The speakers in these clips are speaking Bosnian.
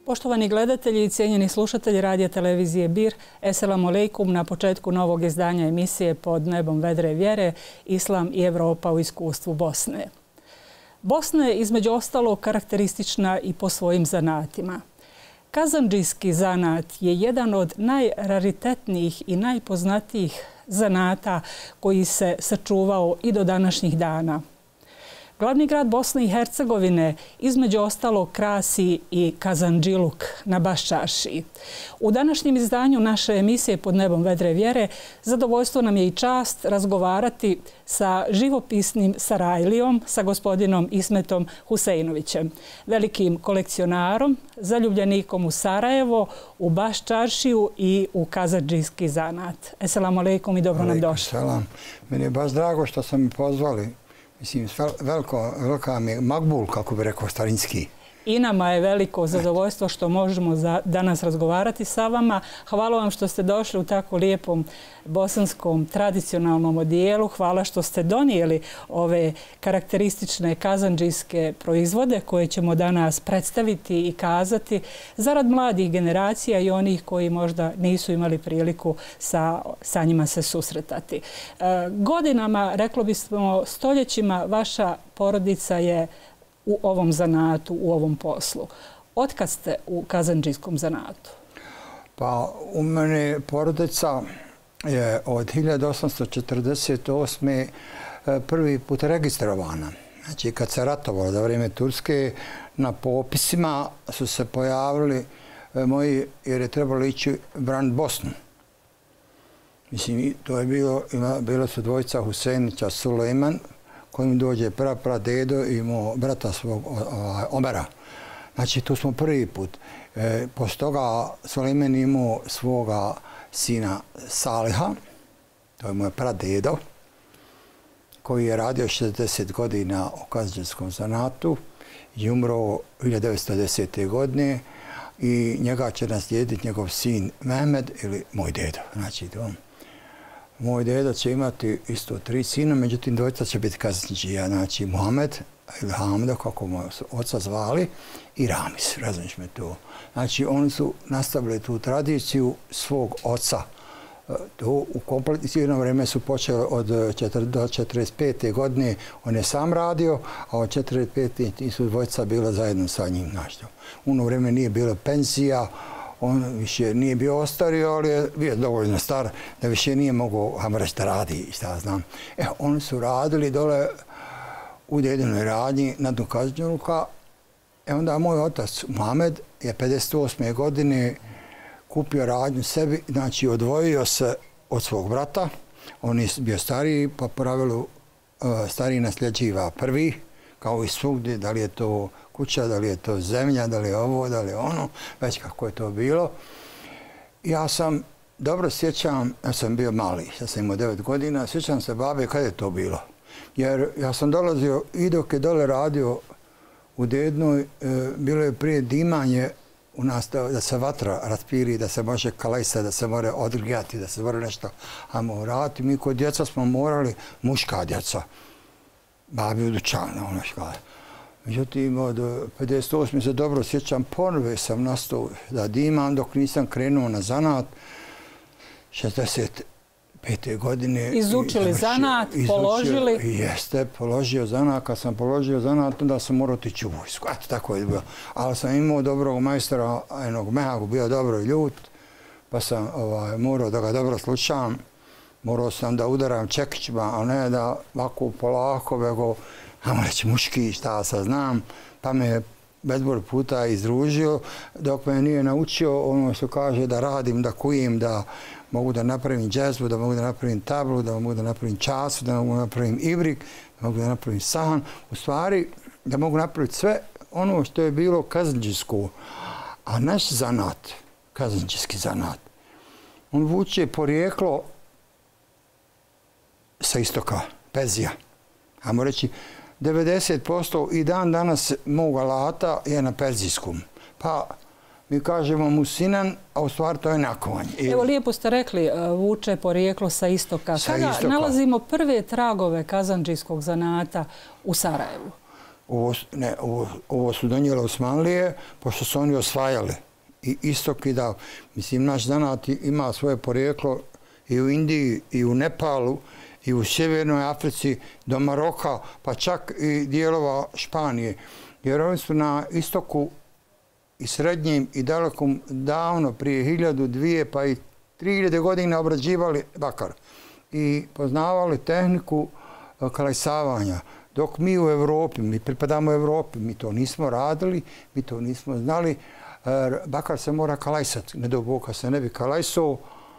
Poštovani gledatelji i cijenjeni slušatelji radija televizije BIR, Esselamu alejkum na početku novog izdanja emisije Pod nebom vedre vjere, Islam i Evropa u iskustvu Bosne. Bosna je između ostalog karakteristična i po svojim zanatima. Kazandžijski zanat je jedan od najraritetnijih i najpoznatijih zanata koji se sačuvao i do današnjih dana. Glavni grad Bosne i Hercegovine između ostalog krasi i Kazandžiluk na Baščaršiji. U današnjem izdanju naše emisije Pod nebom vedre vjere zadovoljstvo nam je i čast razgovarati sa živopisnim Sarajlijom, sa gospodinom Ismetom Huseinovićem, velikim kolekcionarom, zaljubljenikom u Sarajevo, u Baščaršiju i u kazandžijski zanat. Esselamu alejkum i dobro nam došli. Selam. Meni je baš drago što ste mi pozvali. Mislim, velika mi je makbul, kako bi rekao starinski. I nama je veliko zadovoljstvo što možemo danas razgovarati sa vama. Hvala vam što ste došli u tako lijepom bosanskom tradicionalnom odijelu. Hvala što ste donijeli ove karakteristične kazandžijske proizvode koje ćemo danas predstaviti i kazati zarad mladih generacija i onih koji možda nisu imali priliku sa njima se susretati. Godinama, reklo bismo stoljećima, vaša porodica je u ovom zanatu, u ovom poslu. Otkad ste u kazandžijskom zanatu? Pa u mene porodica je od 1848. prvi put registrovana. Znači kad se ratovalo za vrijeme Turske, na popisima su se pojavili moji, jer je trebalo ići braniti Bosnu. Mislim, to je bilo su dvojica Huseinića, Sulejman, kojim dođe pradedo i imao brata svog Omera. Znači, tu smo prvi put. Poslije toga Sulejman imao svoga sina Saliha, to je moj pradedo, koji je radio 60 godina u kazandžijskom zanatu i umro 1910. godine i njega će naslijediti njegov sin Mehmed ili moj dedo. Znači, to. Moj deda će imati isto 3 sina, međutim dvojica će biti kazandžija, znači Muhammed ili Hamda, kako mu oca zvali, i Ramis, razumiješ me to. Znači oni su nastavili tu tradiciju svog oca. To u kompletirano vrijeme su počeli do 45. godine, on je sam radio, a od 45. su dvojica bila zajedno sa njim. U ono vrijeme nije bilo penzija, on više nije bio ostario, ali je bio dovoljno star da više nije mogao, hajmo reći, da radi, šta znam. Oni su radili dole u dedinoj radnji na dnu Kazandžiluka. Onda moj otac, Muhammed, je 58. godine kupio radnju sebi, znači odvojio se od svog brata. On je bio stariji, pa po pravilu stariji nasljeđiva prvi, kao i svugdje, da li je to kuća, da li je to zemlja, da li je ovo, da li je ono, već kako je to bilo. Ja sam dobro sjećam, ja sam bio mali, ja sam imao 9 godina, sjećam se babe kada je to bilo. Jer ja sam dolazio i dok je dole radio u Dednoj, bilo je prije dimanje u nas da se vatra raspiri, da se može kalajsa, da se mora odgrijati, da se mora nešto uraditi. Mi kod djeca smo morali, muška djeca, babi u dućanu, ono škale. Međutim, od 58. se dobro sjećam, ponovo sam nastao da dimam dok nisam krenuo na zanat. 65. godine. Izučili zanat, položili? Jeste, položio zanat. Kad sam položio zanat, onda sam morao otići u vojsku. Eto, tako je bilo. Ali sam imao dobrog majstora, jednog Mehagu, bio dobro ljut, pa sam morao da ga dobro slušam. Morao sam da udaram čekićima, a ne da ovako polako, vego, ajmo reći muški, šta sad znam, pa me je bezbroj puta izdružio, dok me nije naučio ono što kaže da radim, da kujem, da mogu da napravim džezbu, da mogu da napravim tablu, da mogu da napravim času, da mogu da napravim ibrik, da mogu da napravim sahan. U stvari, da mogu napraviti sve ono što je bilo kazandžijsko. A naš zanat, kazandžijski zanat, on vuče porijeklo sa istoka, Perzija. Ajmo reći, 90% i dan danas mog alata je na perzijskom. Pa mi kažemo musinan, a u stvari to je nakovanje. Evo, lijepo ste rekli, vuče porijeklo sa istoka. Kada nalazimo prve tragove kazandžijskog zanata u Sarajevu? Ovo su donijele Osmanlije, pošto su oni osvajali i istok i dal. Mislim, naš zanat ima svoje porijeklo i u Indiji, i u Nepalu, i u Sjevernoj Africi, do Maroka, pa čak i dijelova Španije. Jer oni su na istoku i srednjem i dalekom davno, prije 1000, 2000 pa i 3000 godina obrađivali bakar i poznavali tehniku kalajsavanja. Dok mi u Evropi, mi pripadamo Evropi, mi to nismo radili, mi to nismo znali. Bakar se mora kalajsati. Ne do Bog, kad se ne bi kalajsao,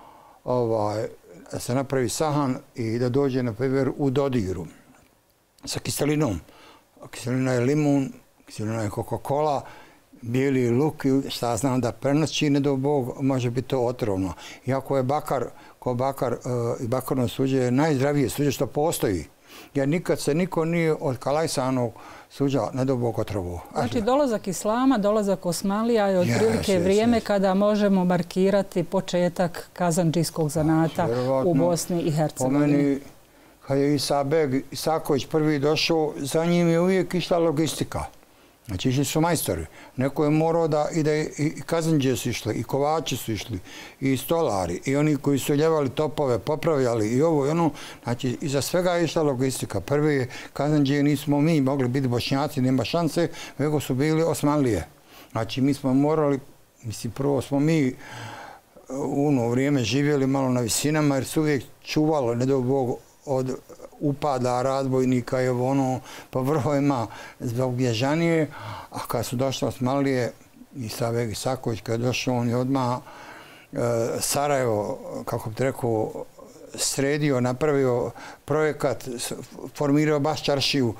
da se napravi sahan i da dođe, na primjer, u dodiru sa kiselinom. Kiselina je limun, kiselina je Coca-Cola, bijeli luk, šta znam da prenoći, ne do Bog, može biti to otrovno. Iako je bakar, ko bakar i bakarno suđe je najzdravije suđe što postoji. Jer nikad se niko nije od kalajsanog suđa, ne do Bog, otrovo. Znači, dolazak Islama, dolazak Osmanlija je otprilike vrijeme kada možemo markirati početak kazandžijskog zanata u Bosni i Hercegovini. Po meni, kad je Isaković prvi došao, za njim je uvijek išla logistika. Znači, išli su majstori. Neko je morao da ide, i kazandžije su išli, i kovači su išli, i stolari, i oni koji su ljevali topove, popravljali, i ovo i ono. Znači, iza svega je išla logistika. Prvi kazandžije nismo mi mogli biti Bošnjaci, nema šanse, nego su bili Osmanlije. Znači, mi smo morali, mislim, prvo smo mi u ono vrijeme živjeli malo na visinama, jer su uvijek čuvalo, ne do Bog, od upada razbojnika i ono po vrhovima zbog bježanije, a kad su došli Osmanlije i Saveg Isaković, kad je došao, on je odmah Sarajevo, kako bi rekao, sredio, napravio projekat, formirao baš čaršiju,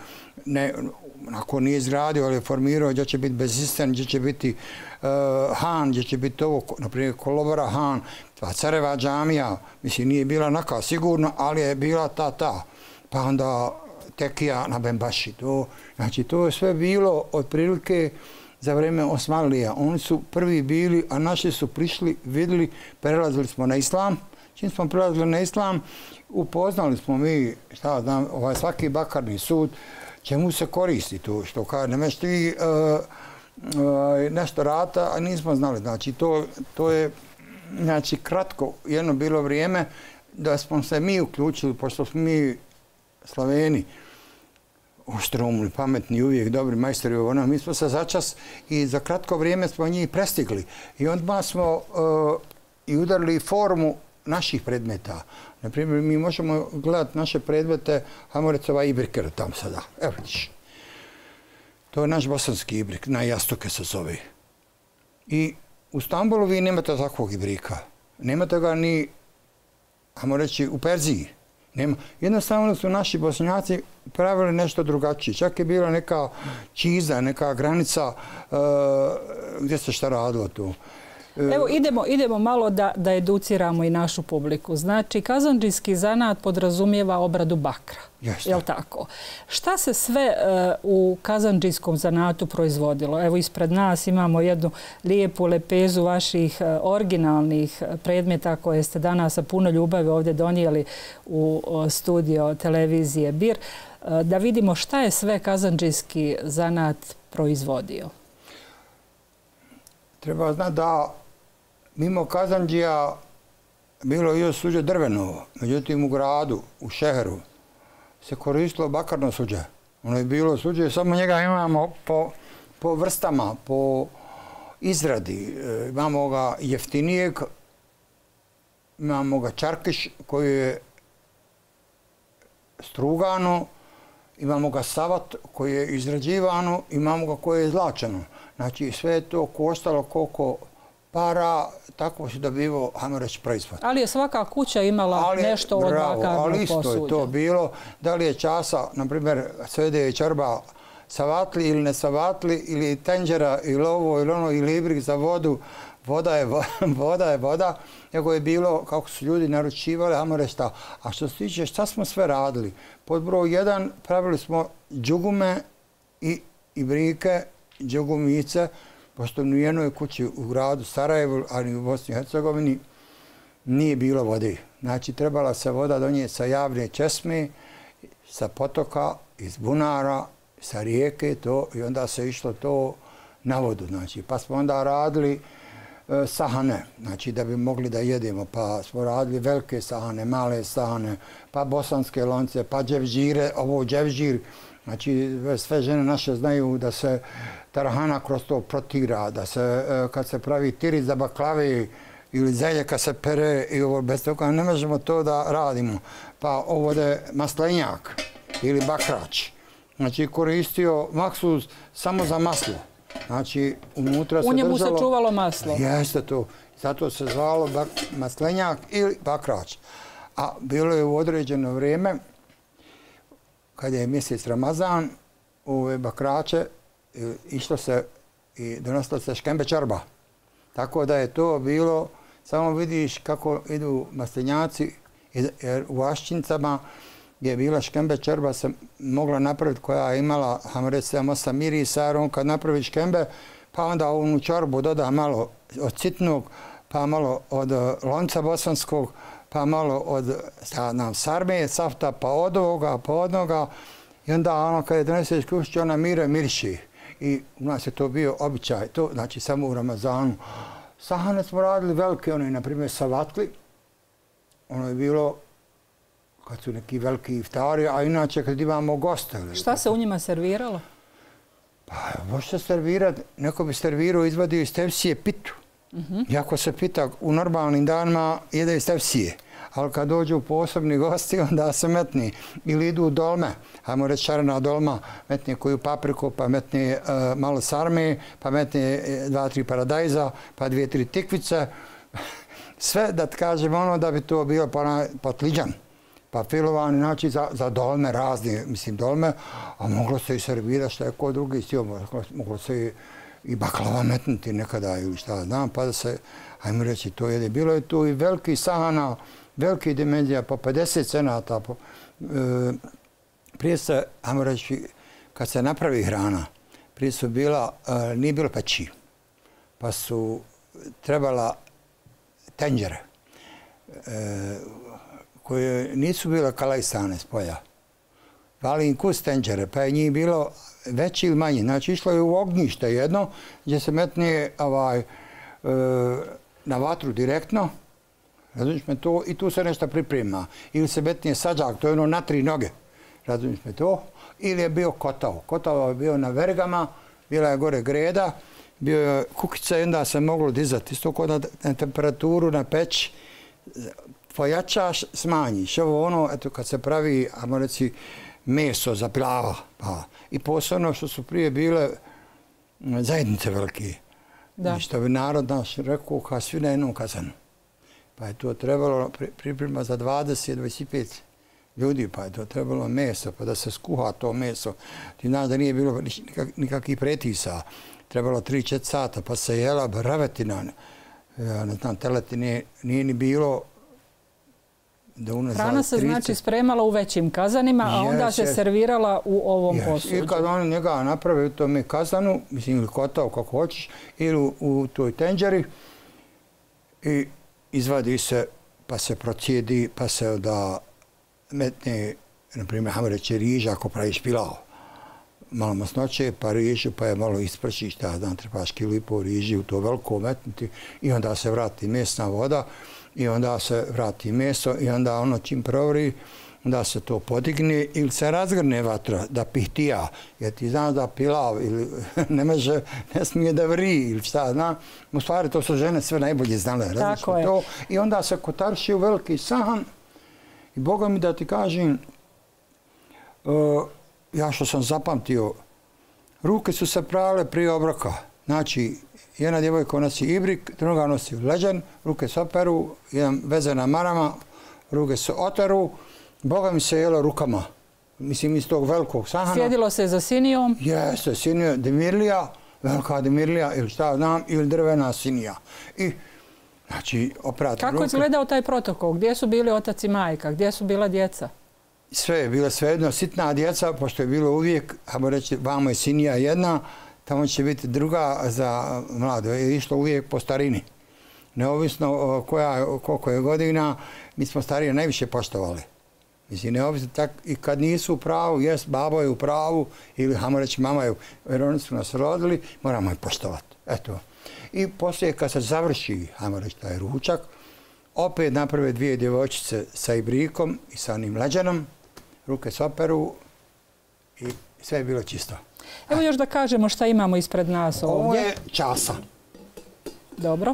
ako nije izgradio, ali je formirao gdje će biti Bezisten, gdje će biti Han, gdje će biti ovo, naprimjer Kolobora Han, Careva džamija, mislim, nije bila neka sigurno, ali je bila ta. Pa onda Tekija na Bembaši. Znači, to je sve bilo otprilike za vrijeme Osmanlija. Oni su prvi bili, a naši su prišli, vidjeli, prelazili smo na Islam. Čim smo prelazili na Islam, upoznali smo mi, šta znam, svaki bakarni sud, čemu se koristi to, što kaže, nemeš ti nešto rata, a nismo znali. Znači, to je, znači, kratko jedno bilo vrijeme da smo se mi uključili, pošto smo mi Slaveni, oštroumni, pametni, uvijek dobri majstori, mi smo se začas i za kratko vrijeme smo njih prestigli. I onda smo i udarili formu naših predmeta. Naprimjer, mi možemo gledati naše predmete, hajmo reći ovaj ibriker tam sada. Evo vidiš. To je naš bosanski ibrik, na jastuke se zove. I u Stambulu vi nemate takvog ibrika. Nemate ga ni, hajmo reći, u Perziji. Jednostavno su naši Bošnjaci pravili nešto drugačije. Čak je bila neka čiza, neka granica gdje se šta radilo tu. Evo, idemo malo da educiramo i našu publiku. Znači, kazandžijski zanat podrazumijeva obradu bakra. Je li tako? Šta se sve u kazandžijskom zanatu proizvodilo? Evo, ispred nas imamo jednu lijepu lepezu vaših originalnih predmeta koje ste danas sa puno ljubavi ovdje donijeli u studio televizije BIR. Da vidimo šta je sve kazandžijski zanat proizvodio. Treba znati da mimo kazandžija bilo je suđe drveno. Međutim, u gradu, u šeheru, se koristilo bakarno suđe. Ono je bilo suđe, samo njega imamo po vrstama, po izradi. Imamo ga jeftinijeg, imamo ga čarkiš koji je strugano, imamo ga savat koji je izrađivano, imamo ga koji je zlačeno. Znači, sve je to koštalo koliko para, tako se dobivao, hajmo reći, proizvod. Ali je svaka kuća imala nešto od bakarnog posuđa. Ali isto je to bilo. Da li je časa, na primjer, svede i čorba savatli ili ne savatli, ili tenđera, ili ovo, ili ono, ili ibrik za vodu. Voda je voda. Nego je bilo, kako su ljudi naručivali, hajmo reći šta. A što se tiče, šta smo sve radili? Pod broj 1 pravili smo džugume i ibrike, džugumice, pošto u jednoj kući u gradu Sarajevu, ali i u Bosni i Hercegovini, nije bilo vode. Znači, trebala se voda donijeti sa javne česme, sa potoka, iz bunara, sa rijeke to i onda se išlo to na vodu. Znači, pa smo onda radili sahane, znači da bi mogli da jedemo, pa smo radili velike sahane, male sahane, pa bosanske lonce, pa dževžire, ovo dževžir. Znači, sve žene naše znaju da se tarhana kroz to protira, da se, kad se pravi tiri za baklave ili zelje kad se pere, i ovo, bez toga ne možemo to da radimo. Pa ovo je maslenjak ili bakrač. Znači, koristio maksuz samo za maslo. Znači, unutra se držalo... U njemu se čuvalo maslo. Jeste to. Zato se zvalo maslenjak ili bakrač. A bilo je u određeno vrijeme, kad je mjesec Ramazan, u ove bakrače išlo se i donosilo se škembe čorba. Tako da je to bilo, samo vidiš kako idu maslenjaci, jer u Aščincama je bila škembe čorba se mogla napraviti koja je imala, hajmo reći, 7-8 mirisa, on kad napravi škembe, pa onda onu čorbu doda malo od sitnog, pa malo od lonca bosanskog, pa malo od sarme, safta, pa od ovoga, pa od onoga. I onda ono kad je doneseš kućić, ona miriši. I u nas je to bio običaj, to znači samo u Ramazanu. Sahane smo radili velike, ono je na primjer sa vatli. Ono je bilo kad su neki veliki iftari, a inače kad imamo goste. Šta se u njima serviralo? Pa može se servirati, neko bi servirao, izvadio iz tepsije pitu. Iako se pita u normalnim danima jede iz tepsije. Ali kad dođu posebni gosti, onda se metni. Ili idu u dolme, hajmo reći šarena dolma, metni koju papriku, pa metni malo sarme, pa metni 2-3 paradajza, pa 2-3 tikvice. Sve da kažem ono da bi to bilo potliđan. Pa filovani, znači za dolme razne, mislim dolme, a moglo se i servirati što je ko drugi stio, moglo se i baklava metnuti nekada ili šta znam, pa da se, ajmo reći, to jede. Bilo je tu i veliki sahana, veliki dimenzija, po 50 cenata. Prije se, ajmo reći, kad se napravi hrana, prije su bila, nije bilo peći, pa su trebala tenđere, koje nisu bile kalajsane s polja. Vali im kus tenđere, pa je njih bilo veći ili manji. Znači, išlo je u ognjište jedno, gdje se metne na vatru direktno, razumiješ me to, i tu se nešto priprema. Ili se metne sađak, to je ono na 3 noge, razumiješ me to, ili je bio kotao. Kotao je bio na vergama, bila je gore greda, bio je kukica i onda se moglo dizati. Isto kod na temperaturu, na peć, pojačaš, smanjiš. Ovo ono, eto, kad se pravi, ajmo reći, meso za pilava. Pa. I posebno što su prije bile zajednice velike. I što bi narod naš rekao, kao svi na jednom kazanu. Pa je to trebalo priprema za 20-25 ljudi, pa je to trebalo meso, pa da se skuha to meso. Ti znaš da nije bilo nikakvih pretisa. Trebalo 3-4 sata, pa se jela bravetina. Ja ne znam, teletine nije ni bilo. Hrana se znači spremala u većim kazanima, a onda se servirala u ovom posuđu. I kad oni njega naprave u tome kazanu, mislim ili kotao kako hoćeš, ili u toj tenđeri, i izvadi se, pa se procijedi, pa se da metne, na primjer, hajmo reći riža ako praviš pilav. Malo masnoće, pa rižu, pa je malo ispršiš, da trebaš kilu i pol riži u to veliko metnuti, i onda se vrati mesna voda, i onda se vrati meso, i onda ono čim provri, onda se to podigne ili se razgrne vatra da pihtija. Jer ti znaš da pilav ili ne smije da vri ili šta znam. U stvari to su žene sve najbolje znale. Tako je. To. I onda se kotarši u veliki sahan. I Boga mi da ti kažem, ja što sam zapamtio, ruke su se prale prije obroka. Znači, jedna djevojka nosi ibrik, druga nosi leđen, ruke se operu, jedan veze na marama, ruke se oteru. Boga mi se jelo rukama. Mislim, iz tog velikog sahana. Sjedilo se za sinijom? Jeste, sinija, demirlija, velika demirlija, ili šta znam, ili drvena sinija. I, znači, oprati ruke. Kako je izgledao taj protokol? Gdje su bili otac i majka? Gdje su bila djeca? Sve je bilo svejedno, sitna djeca, pošto je bilo uvijek, hajmo reći, vamo je sinija jedna, tamo će biti druga za mlado. Je išlo uvijek po starini. Neovisno koliko je godina, mi smo starije najviše poštovali. Mislim, neovisno tak i kad nisu u pravu, jest, babo je u pravu, ili hajmo reći mama je, jer oni su nas rodili, moramo je poštovati. Eto. I poslije kad se završi, hajmo reći, taj ručak, opet naprave dvije djevojčice sa ibrikom i sa onim leđanom, ruke se operu i sve je bilo čisto. Evo još da kažemo šta imamo ispred nas ovdje. Ovo je časa. Dobro.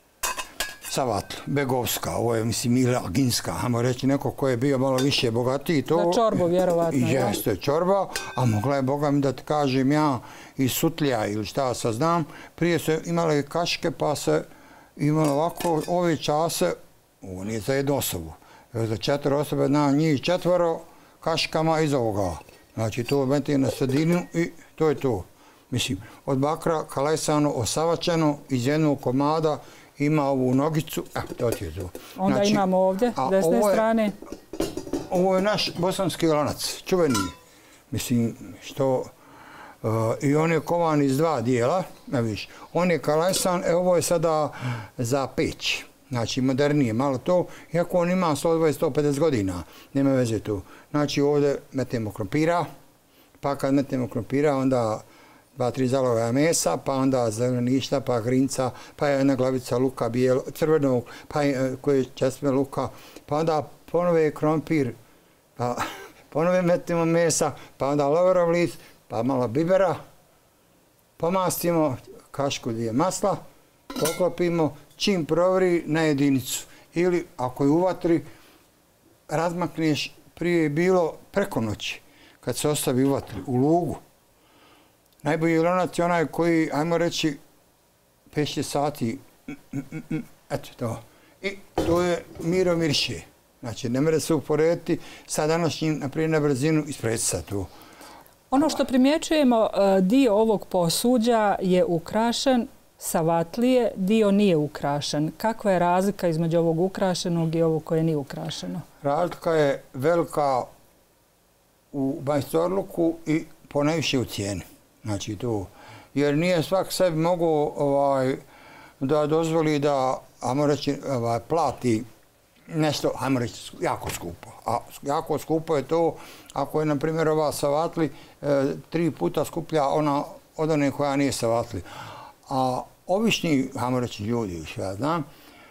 Savatl, begovska, ovo je, mislim, ili aginska, hajmo reći neko ko je bio malo više bogatiji. Za čorbu, vjerovatno. Jeste, čorba, a mogla je, Boga mi da ti kažem ja, iz sutlija ili šta sad znam, prije su imale kaške pa se imalo ovako, ove čase, ovo nije za jednu osobu, za 4 osobe, na njih 4 kaškama iz ovoga. Znači, to meti na sredinu i to je to. Mislim, od bakra kalesano, osavačeno, iz jednog komada, ima ovu nogicu, to ti je to. Onda znači, imamo ovdje, desne strane. Ovo je naš bosanski lanac, čuveni. Mislim, što... I on je kovan iz 2 dijela, ne vidiš. On je kalesan, ovo je sada za peć. Znači, modernije, malo to. Iako on ima 120-150 godina, nema veze tu. Znači, ovdje metemo krompira, pa kad metemo krompira, onda 2-3 zaloga mesa, pa onda zeleništa, pa grinca, pa jedna glavica luka crvenog, pa koje česme luka, pa onda ponove krompir, pa ponove metimo mesa, pa onda loverov list, pa malo bibera, pomastimo kašku 2 masla, poklopimo, čim provri na jedinicu. Ili ako je u vatri, razmakneš, prije je bilo preko noći, kad se ostavi u vatri, u lugu. Najbolji lanac je onaj koji, ajmo reći, 5-6 sati, eto to. I to je miro mirše. Znači, ne mere se uporediti sa današnjim, naprijed na brzinu, ispredi sa tu. Ono što primjećujemo, dio ovog posuđa je ukrašen sa vatlije, dio nije ukrašen. Kakva je razlika između ovog ukrašenog i ovog koje nije ukrašeno? Razlika je velika u majstorluku i ponajviše u cijeni. Znači tu, jer nije svak sebi mogu da dozvoli da, ajmo reći, plati nešto, ajmo reći, jako skupo. A jako skupo je to ako je, na primjer, ova sa vatli 3 puta skuplja ona od one koja nije sa vatli. A obični, ajmo reći, ljudi, što ja znam,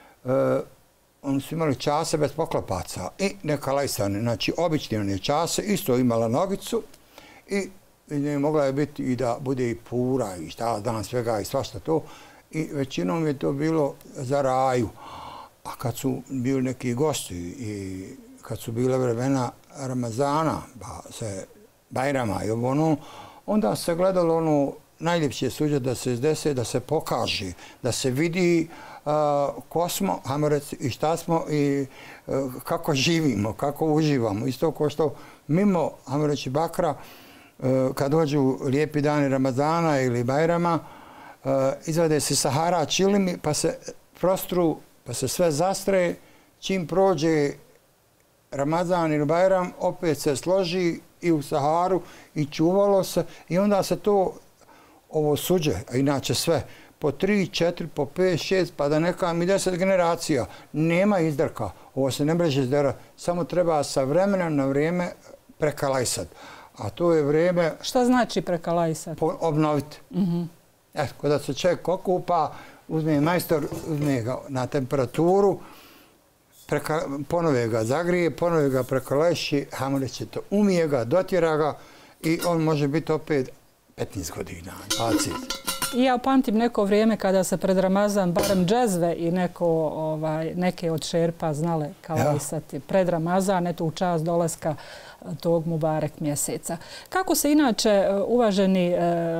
oni su imali čase bez poklopaca i neka lajsane. Znači, obični one čase, isto imala nogicu i mogla je biti i da bude i pura i šta znam svega i svašta to. I većinom je to bilo za raju. A kad su bili neki gosti i kad su bile vremena Ramazana, pa se Bajrama i ono, onda se gledalo ono najljepše suđe da se izdese, da se pokaže, da se vidi ko smo, hajmo reći, i šta smo i kako živimo, kako uživamo. Isto kao što mimo, hajmo reći, bakra, kad dođu lijepi dani Ramazana ili Bajrama, izvade se Sahara čilimi, pa se prostru, pa se sve zastre, čim prođe Ramazan ili Bajram, opet se složi i u Saharu i čuvalo se i onda se to, ovo suđe, a inače sve, po 3, 4, po 5, 6, pa da nekam i 10 generacija, nema izdrka, ovo se ne može izdrkati, samo treba sa vremena na vrijeme prekalajsati. A to je vrijeme... Šta znači prekalajsati? Obnoviti. Kada se čovjek okupa, uzme majstor, uzme ga na temperaturu, ponove ga zagrije, ponove ga prekalajši, hajmo reći to, umije ga, dotjera ga i on može biti opet 15 godina. Ja pamtim neko vrijeme kada se pred Ramazan barem džezve i neke od šerpa znale kalajsati pred Ramazan, eto u čast dolaska tog Mubarek mjeseca. Kako se inače, uvaženi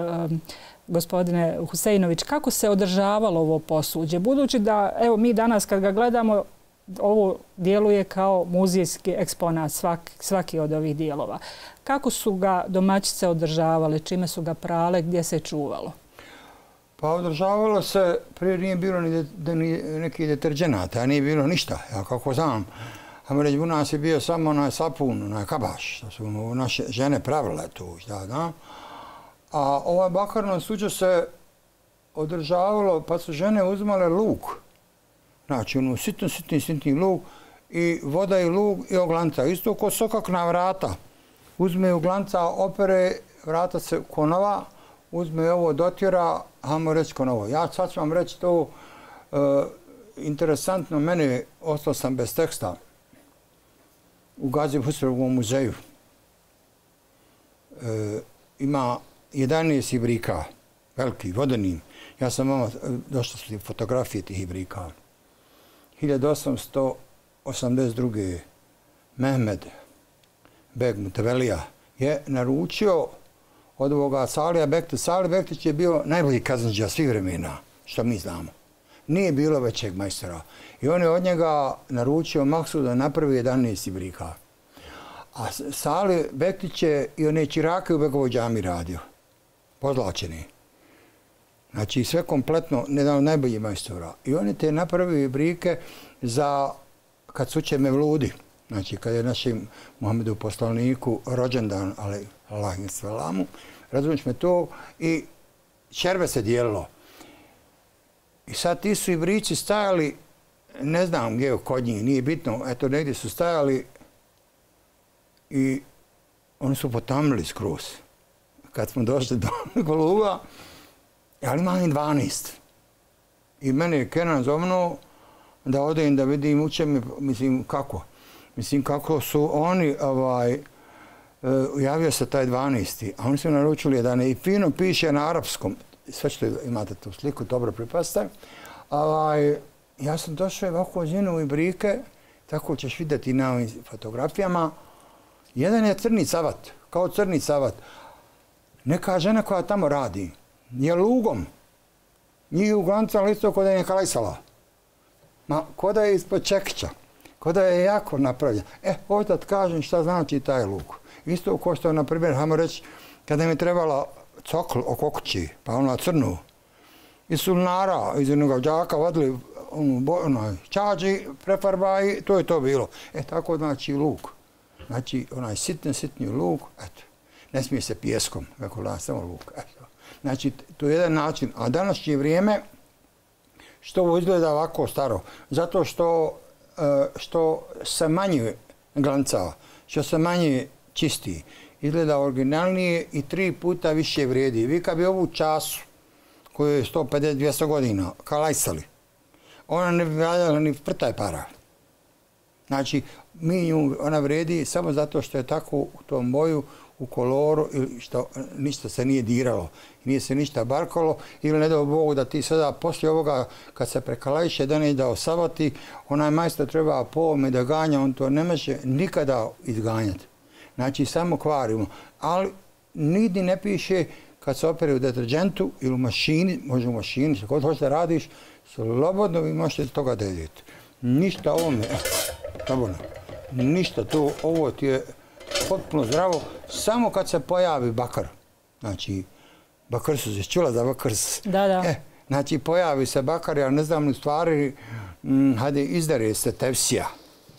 gospodine Huseinović, kako se održavalo ovo posuđe? Budući da, evo, mi danas kad ga gledamo, ovo djeluje kao muzejski eksponat, svaki od ovih dijelova. Kako su ga domaćice održavale, čime su ga prale, gdje se čuvalo? Pa održavalo se, prije nije bilo ni nekih deterđenata, nije bilo ništa, ja kako znam. Hajmo reći, u nas je bio samo onaj sapun, onaj kabaš, što su naše žene pravile tu, šta znam. A ovaj bakarno suđe se održavalo, pa su žene uzimale luk. Znači, sitni luk i voda i lug i oglanca. Isto ko sokakna vrata. Uzme oglanca, opere, vrata se ko nova, uzme ovo dotjera, hajmo reći ko novo. Ja sad ću vam reći to interesantno, mene ostao sam bez teksta u Gazi Husrevovom muzeju. Ima 11 ibrika, veliki, vodeni. Ja sam vama došla s fotografije tih ibrika. 1882. Mehmed Beg Mutevelija je naručio od ovoga Salija Bektić. Salih Bektić je bio najbolji kazandžija svih vremena, što mi znamo. Nije bilo većeg majstora. I on je od njega naručio maksu da napravi 11 ibrika. A Salih Bektić je i one čirake u Begovoj džami radio. Pozlačeni. Znači sve kompletno, jedan od najboljih majstora. I on je te napravio ibrike za kad su će mevludi. Znači kad je našem Muhammedu poslaniku rođendan, ali Allahim salamu, razumiješ me to, i šerbe se dijelilo. I sad ti su ibrici stajali, ne znam gdje kod njih, nije bitno, eto negdje su stajali i oni su potamili skroz. Kad smo došli do Goluba, ali imam i 12. I mene je Kenan zovnuo da odem da vidim u čem, mislim kako. Mislim kako su oni, javio se taj 12. A oni su naručili da ne, i fino piše na arapskom, sve što imate tu sliku, dobro pripazite. Ja sam došao ovako u ibrike, tako ćeš vidjeti na ovim fotografijama. Jedan je crni cavat, kao crni cavat. Neka žena koja tamo radi je lugom. Njih uglancala isto kod je kalajsala. Ma, kod je ispod čekića. Kod je jako napravljen. Ovdje da kažem šta znači taj luk. Isto ko što, na primjer, hajmo reći, kada mi je trebala cokl oko kući, pa ona crnu, iz sulnara, iz jednog džaka vodili čađi, prefarba i to je to bilo. Tako znači luk. Znači onaj sitni luk, eto. Ne smije se pijeskom, kako da, samo luk. Eto. Znači, to je jedan način. A današnje vrijeme, što ovo izgleda ovako staro? Zato što se manje glancava, što se manje čisti. Izgleda originalnije i 3 puta više vrijedi. Vi kad bi ovu času, koju je 150-200 godina, kalajsali, ona ne bi valjala ni prtaj para. Znači, ona vrijedi samo zato što je tako u tom boju, u koloru, ili što ništa se nije diralo, nije se ništa barkalo, ili ne dao Bog da ti sada poslije ovoga, kad se prekalajše, da ne da osavati, onaj majstor treba po ovome da ganja, on to ne može nikada izganjati. Znači, samo kvarimo. Ali nigdje ne piše kad se opere u deterđentu ili u mašini, može u mašini, što god hoćete radiš, slobodno vi možete toga deliti. Ništa ovome, slobodno, ništa to, ovo ti je potpuno zdravo, samo kad se pojavi bakar. Znači, bakar su se čula za bakar. Da. Znači, pojavi se bakar, ja ne znam u stvari, hajde izdare se tefsija.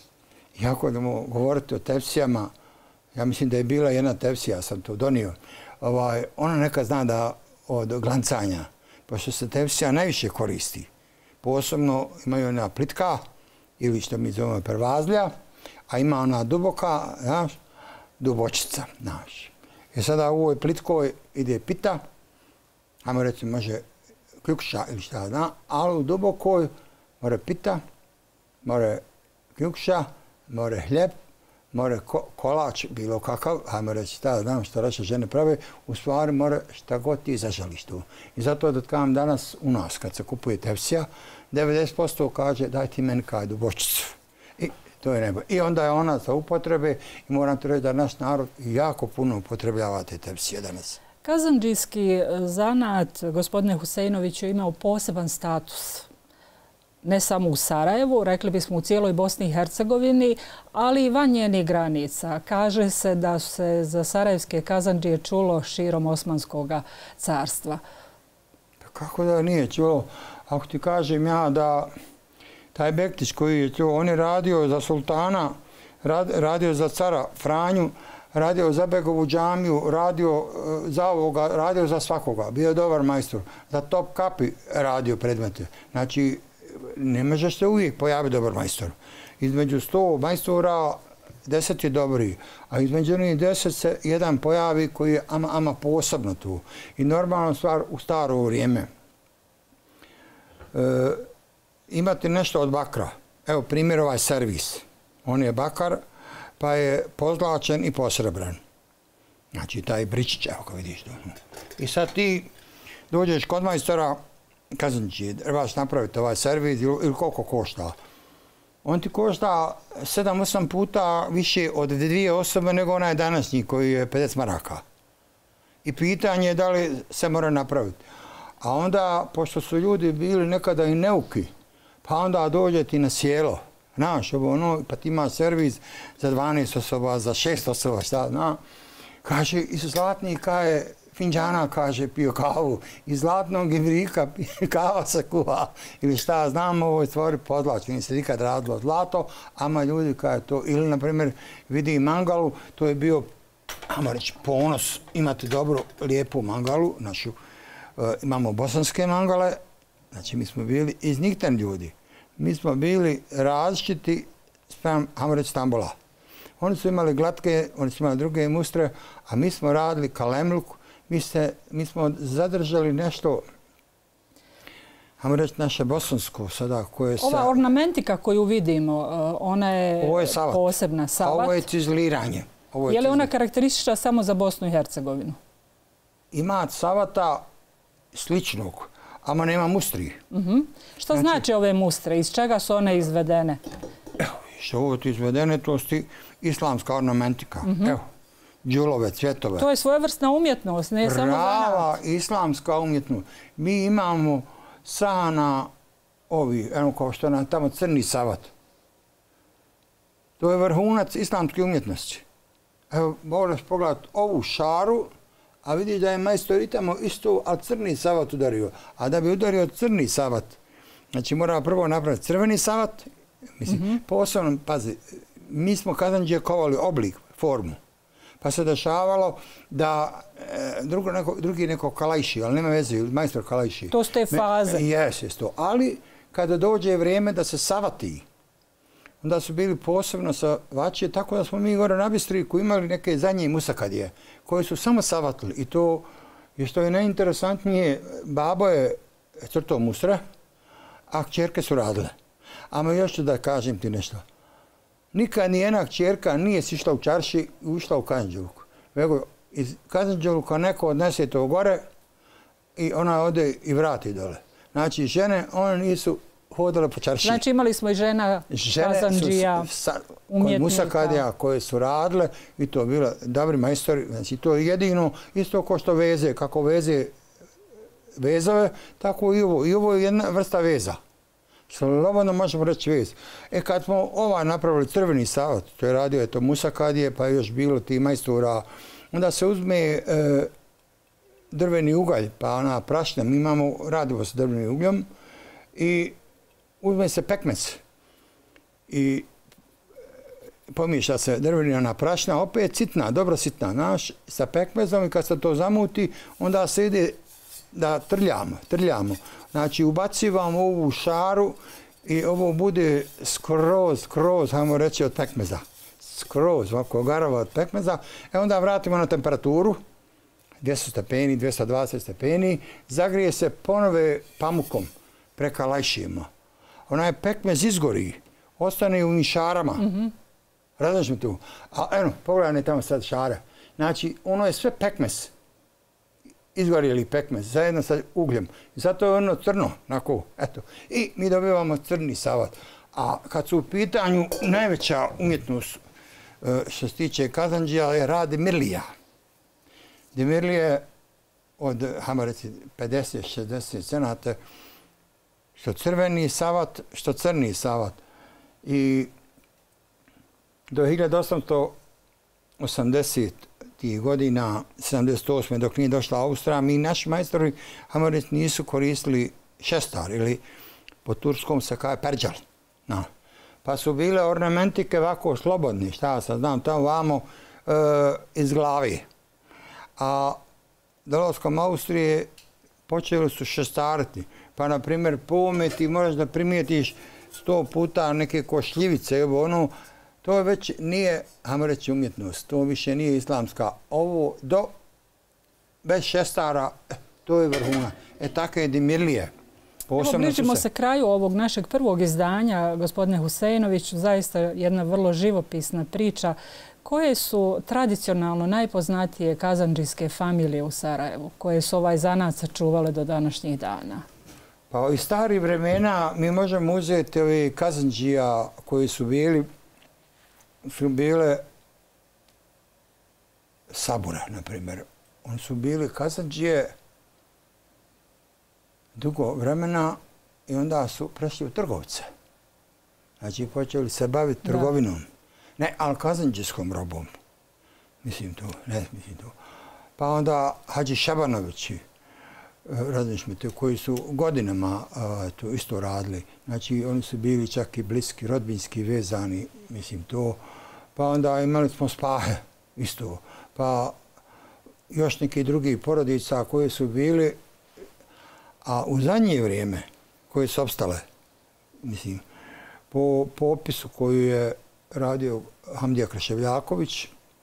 Iako da mogu govoriti o tefsijama, ja mislim da je bila jedna tefsija, ja sam to donio. Ona neka zna da od glancanja, pošto se tefsija najviše koristi. Posebno imaju ona plitka, ili što mi zovemo pervazlja, a ima ona duboka, znaš, dubočica, znaš. I sada u ovoj plitkoj ide pita, ajmo reći može ključa ili šta zna, ali u dubokoj more pita, more ključa, more hljeb, more kolač, bilo kakav, ajmo reći šta znam što naše žene prave, u stvari more šta god ti zaželiš tu. I zato da tkam danas u nas, kad se kupuje tefsija, 90% kaže daj ti meni kaj dubočicu. I to je nebo. I onda je ona za upotrebe i moram to reći da naš narod jako puno upotrebljava te tefsije danas. Kazandžijski zanat, gospodine Huseinoviću, imao poseban status. Ne samo u Sarajevu, rekli bismo u cijeloj Bosni i Hercegovini, ali i van njenih granica. Kaže se da se za sarajevske kazandžije čulo širom Osmanskog carstva. Kako da nije čulo? Ako ti kažem ja da taj Bektić koji je to, on je radio za sultana, radio za cara Franju, radio za Begovu džamiju, radio za ovoga, radio za svakoga. Bio je dobar majstor. Za Top Kapi radio predmete. Znači, ne možeš se uvijek pojaviti dobar majstor. Između 100 majstora 10 je dobri, a između njih 10 se jedan pojavi koji je ama posebno tu. I normalna stvar u staro vrijeme. Imate nešto od bakra. Evo primjer ovaj servis. On je bakar, pa je pozlačen i posrebren. Znači taj bričić, evo kao vidiš to. I sad ti dođeš kod majstora, kažem ti, trebaš napraviti ovaj servis ili koliko košta. On ti košta 7-8 puta više od 2 osobe nego onaj današnji koji je 50 maraka. I pitanje je da li se mora napraviti. A onda, pošto su ljudi bili nekada i neuki, pa onda dođe ti na sjelo, znaš, pa ti ima servis za 12 osoba, za 6 osoba, šta zna. Kaže, iz zlatnika je finđana, kaže, pio kavu, iz zlatnog ibrika kava se kuha, ili šta znam, ovo je stvari podlačeno, nije se nikad radilo zlato, ama ljudi kaže to, ili na primjer vidi mangalu, to je bio, ajmo reći, ponos, imate dobru, lijepu mangalu, našu, imamo bosanske mangale, znači mi smo bili iznikten ljudi, mi smo bili različiti spram, ajmo reći, Stambola. Oni su imali glatke, oni su imali druge mustre, a mi smo radili kalemluk, mi smo zadržali nešto, ajmo reći, naše bosansko sada koje se... Ova ornamentika koju vidimo, ona je posebna, savat. A ovo je cizliranje. Je li ona karakteristična samo za Bosnu i Hercegovinu? Ima savata sličnog, ama nema mustri. Što znači ove mustre? Iz čega su one izvedene? Evo, što ovo ti izvedene, to je islamska ornamentika. Evo, đulove, cvjetove. To je svojevrsna umjetnost, ne samo zanat. Prava islamska umjetnost. Mi imamo sana ovi, evo kao što nam tamo crni savat. To je vrhunac islamske umjetnosti. Evo, moraš pogledati ovu šaru, a vidiš da je majstor i tamo isto, ali crni savat udario. A da bi udario crni savat, znači mora prvo napraviti crveni savat, mislim, posebno, pazi, mi smo kazanđe kovali oblik, formu. Pa se dešavalo da drugi neko kalajši, ali nema veze, majstor kalajši. To su te faze. Jes to. Ali kada dođe vrijeme da se savati, onda su bili posebno savačije, tako da smo mi gore na Bistriku imali neke zadnje musakadije koje su samo savatili. I to je što je najinteresantnije, babo je crto mustra, a kćerke su radile. Ama još ću da kažem ti nešto. Nikad nijedna kćerka nije sišla u čarši i ušla u Kazanđevuk. Nego iz Kazanđevuka neko odnese to gore i ona ode i vrati dole. Znači žene, one nisu hodale po čarši. Znači imali smo i žena Kazanđija, umjetnika. Musakadija koje su radile i to bilo dobri majstori. Znači to je jedino isto kao što veze, kako veze vezove, tako i ovo. I ovo je jedna vrsta veza. Slobodno možemo reći vez. Kad smo napravili crveni savat, to je radio to Musakadije, pa je još bilo ti majstora, onda se uzme drveni ugalj, pa ona prašna, mi radimo sa drvenim ugljom, i uzme se pekmez. I pomiješa se drvenina prašna, opet sitna, dobro sitna, znaš, sa pekmezom, i kad se to zamuti, onda se ide da trljamo. Znači, ubacivamo ovu šaru i ovo bude skroz, hajmo reći, od pekmeza. Skroz, ovako garava od pekmeza. Onda vratimo na temperaturu, 200 stepeni, 220 stepeni, zagrije se ponove pamukom, prekalajšijemo. Onaj pekmez izgori, ostane u šarama. Razliš mi tu? A eno, pogledaj tamo sad šare. Znači, ono je sve pekmez. Izgorjeli pekmez, zajedno sa ugljem. Zato je ono crno, onako, eto. I mi dobivamo crni savat. A kad su u pitanju najveća umjetnost što se tiče Kazanđija je rad Demirlija. Demirlije od, hajmo reći, 50-60 cenata, što crveni savat, što crni savat. I do 1880 godina, 78. dok nije došla Austrija, mi naši majstori, hajmo reći, nisu koristili šestar ili po turskom se kaže perđal. Pa su bile ornamentike ovako slobodni, šta ja sad znam, tamo vamo iz glavi. A dolaskom Austrije počeli su šestariti. Pa, na primjer, po ovome ti moraš da primijetiš 100 puta neke košljivice, to već nije, hajmo reći, umjetnost, to više nije islamska. Ovo bez šestara, to je vrhuna. Take dimirlije. Bližimo se kraju ovog našeg prvog izdanja, gospodine Huseinoviću, zaista jedna vrlo živopisna priča. Koje su tradicionalno najpoznatije kazandžijske familije u Sarajevu, koje su ovaj zanat sačuvale do današnjih dana? Pa iz starih vremena mi možemo uzeti ovi kazandžija koji su bile sabura, na primjer. Oni su bili kazandžije dugo vremena i onda su prešli u trgovce. Znači, počeli se baviti trgovinom. Ne, ali kazandžijskom robom. Mislim to. Pa onda Hadži Šabanovići, različite, koji su godinama to isto radili. Znači, oni su bili čak i bliski, rodbinski vezani, mislim to. Pa onda imali smo Spahe, isto. Pa još neki drugi porodica koji su bili, a u zadnje vrijeme koje su opstale, mislim, po popisu koju je radio Hamdija Kraševljaković,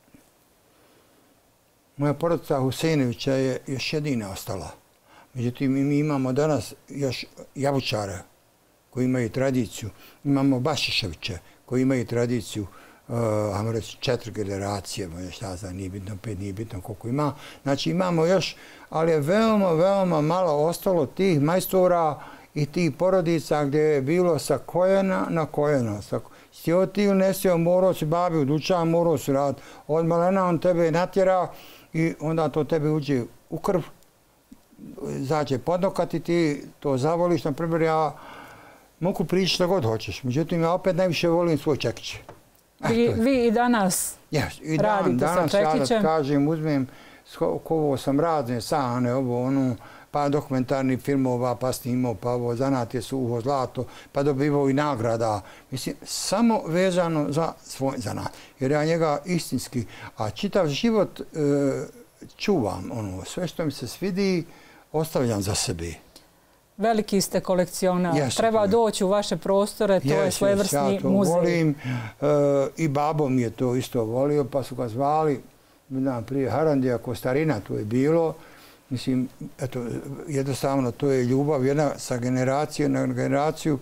moja porodica Huseinovića je još jedina ostala. Međutim, mi imamo danas još Jabučare koji imaju tradiciju, imamo Bašiševiće koji imaju tradiciju, ajmo reći, 4 generacije, šta znam, nije bitno, 5, nije bitno koliko ima. Znači imamo još, ali je veoma, veoma malo ostalo tih majstora i tih porodica gdje je bilo sa koljena na koljena. Sjeo ti ili ne sjeo, morao si babi u dućan, morao si raditi. Od malena on tebe natjera i onda to tebe uđe u krv, zađe podnokat i ti to zavoliš. Na primjer, ja mogu pričati što god hoćeš, međutim ja opet najviše volim svoj čekić. Vi i danas radite sa čekićem? Danas ja da kažem, uzmem kovo sam razne sahane, pa dokumentarnih filmova, pa snimao, pa ovo zanat je suho zlato, pa dobivao i nagrada. Mislim, samo vezano za svoj zanat. Jer ja njega istinski, a čitav život čuvam. Sve što mi se svidi, ostavljam za sebe. Veliki ste kolekcionar. Treba doći u vaše prostore, to je svojevrsni muzej. Ja to volim. I babo mi je to isto volio, pa su ga zvali, prije Harandija, Kostarina, to je bilo. Mislim, eto, jednostavno to je ljubav jedna sa generacije na generaciju.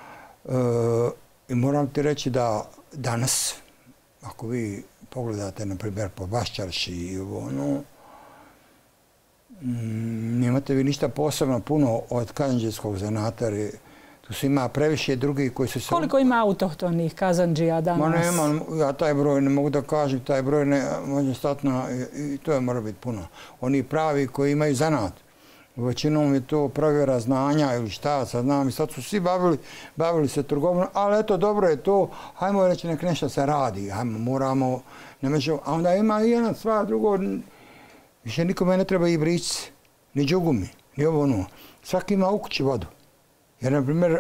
I moram ti reći da danas, ako vi pogledate, na primjer, po Baščarši i nemate vi ništa posebno puno od kazandžijskog zanata. Tu se ima previše drugih koji su se... Koliko ima autohtonih kazandžija danas? Ma nema, ja taj broj ne mogu da kažem, taj broj ne može stati i to je mora biti puno. Oni pravi koji imaju zanat. Većinom je to provjera znanja ili šta, sad znam, i sad su svi bavili se trgovinom, ali eto, dobro je to, hajmo reći nek nešto se radi, hajmo, moramo, ne možemo, a onda ima i jedna stvar, drugo, više nikome ne treba i brici, ni džugumi, ni ovo svaki ima u kući vodu. Jer, na primjer,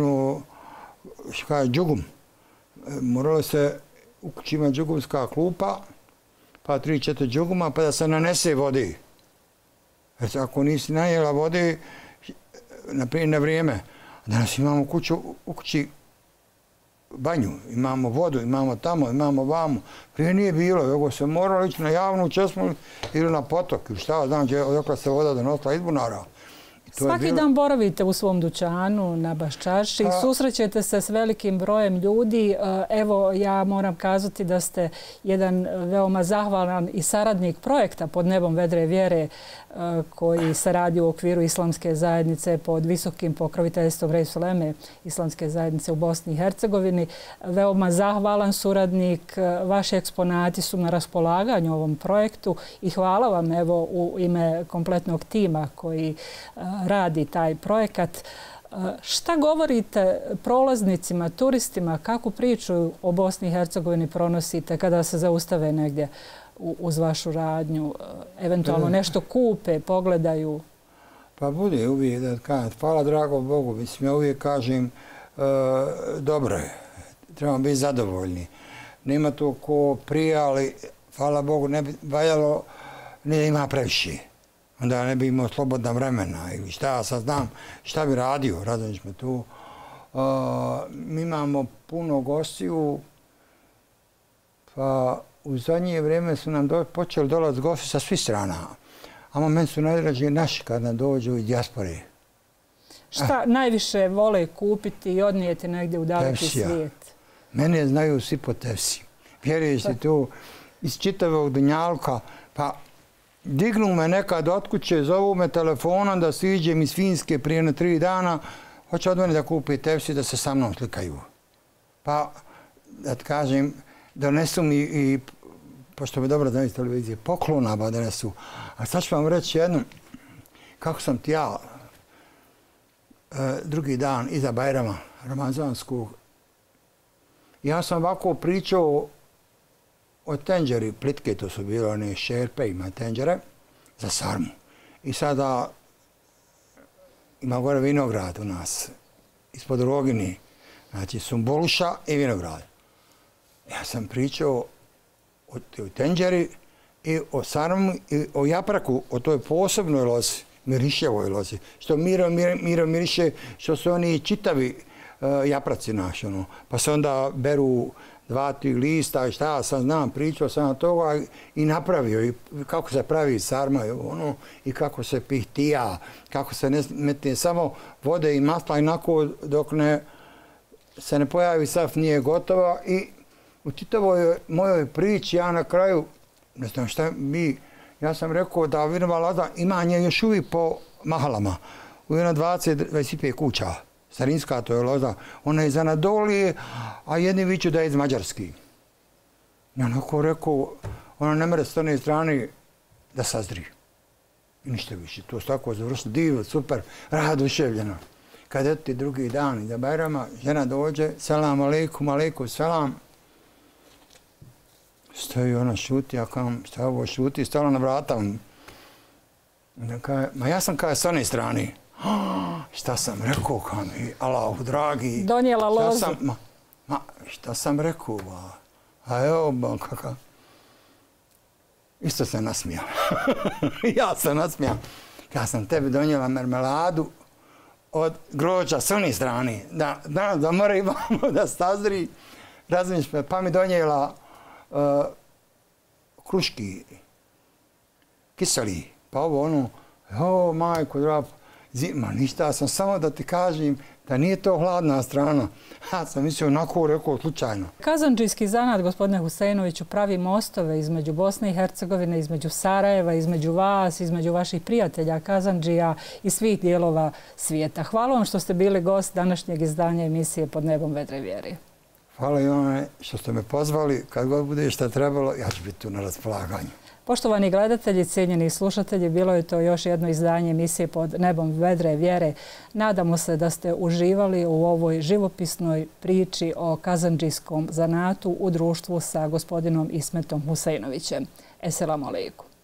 što kaže džugum, moralo se u kući ima džugumska klupa, pa 3-4 džuguma, pa da se nanese vodi. Jer ako nisi nanijela vode, naprimjer na vrijeme, danas imamo u kući banju, imamo vodu, imamo tamo, imamo vamo. Prije nije bilo, ovo se moralo ići na javnu česmu ili na potok, ili šta znam, odakle se voda donosila iz bunara. Svaki dan boravite u svom dućanu na Baščarši, susrećete se s velikim brojem ljudi. Evo, ja moram kazati da ste jedan veoma zahvalan i saradnik projekta Pod nebom vedre vjere koji se radi u okviru islamske zajednice pod visokim pokroviteljstvom Rejsuleme islamske zajednice u Bosni i Hercegovini. Veoma zahvalan suradnik. Vaši eksponati su na raspolaganju ovom projektu i hvala vam evo u ime kompletnog tima koji radi taj projekat. Šta govorite prolaznicima, turistima, kakvu priču o Bosni i Hercegovini pronosite kada se zaustave negdje uz vašu radnju, eventualno nešto kupe, pogledaju? Pa bude uvijek da kažem, hvala drago Bogu, mislim, ja uvijek kažem dobro je, trebamo biti zadovoljni. Nema to ko prije, ali hvala Bogu ne bi valjalo, ne ima previše. Onda ne bi imao slobodna vremena ili šta, sad znam šta bi radio, razumiješ me tu. Mi imamo puno gostiju, pa u zadnje vrijeme su nam počeli dolaziti gosti sa svih strana. A meni su najdraži naši kad nam dođu iz dijaspore. Šta najviše vole kupiti i odnijeti negdje u daleki svijet? Mene znaju svi po tepsi. Vjeruješ li tu iz čitavog dunjalka, pa dignu me nekad od kuće, zovu me telefonom da siđem iz Finske prije 3 dana, hoće od mene da kupi tepsi da se sa mnom slikaju. Pa, da ti kažem, donesu mi i, pošto me dobro znaju iz televizije, poklona ba donesu. A sad ću vam reći jednu, kako sam ti ja drugi dan iza Bajrama Ramazanskog, ja sam ovako pričao o tenđeri, plitke, to su bile one šerpe, ima tenđere, za sarmu. I sada ima gore vinograd u nas, ispod Rogini, znači sumboluša i vinograd. Ja sam pričao o tenđeri i o sarmu i o japraku, o toj posebnoj lozi, miriševoj lozi, što miro miriše, što su oni čitavi japraci naši, pa se onda beru 2-3 lista i šta ja sam znam, pričao sam od toga i napravio i kako se pravi sarma i kako se pihtija, kako se ne metne samo vode i masla inako dok se ne pojavi saf nije gotova i u čitavoj mojoj priči ja na kraju, ne znam šta ja sam rekao da vinova loza ima nje još uvijek po mahalama, u jedno 20-25 kuća. Starinska to je loza, ona je iz Anadolije, a jedni viću da je iz Mađarski. Ja onako rekao, ona ne mere s tone strane da sazri. I ništa više, to je tako završilo, divno, super, raduševljeno. Kad je ti drugi dan iza Bajrama, žena dođe, selam aleikum, aleikum selam. Stoji ona šuti, ja kam, šta ovo šuti, stala na vrata. Ma ja sam kada s one strane. Šta sam rekao, kam, Allahu dragi. Donijela lozu. Šta sam rekao, a evo, kakav. Isto se nasmijao. Ja sam nasmijao. Ja sam tebi donijela mermeladu od grožđa s one strane. Da mora imamo da stazri. Razumiješ me, pa mi donijela kruški kiseli. Pa ovo majko draga, zima, ništa, sam samo da ti kažem da nije to hladna strana. Ja sam mislio onako rekao slučajno. Kazandžijski zanat, gospodine Huseinoviću, pravi mostove između Bosne i Hercegovine, između Sarajeva, između vas, između vaših prijatelja Kazandžija i svih dijelova svijeta. Hvala vam što ste bili gost današnjeg izdanja emisije Pod nebom vedre vjere. Hvala i vama što ste me pozvali. Kad god bude šta trebalo, ja ću biti tu na raspolaganju. Poštovani gledatelji, cijenjeni slušatelji, bilo je to još jedno izdanje emisije Pod nebom vedre vjere. Nadamo se da ste uživali u ovoj živopisnoj priči o kazandžijskom zanatu u društvu sa gospodinom Ismetom Huseinovićem. Esselamu alaikum.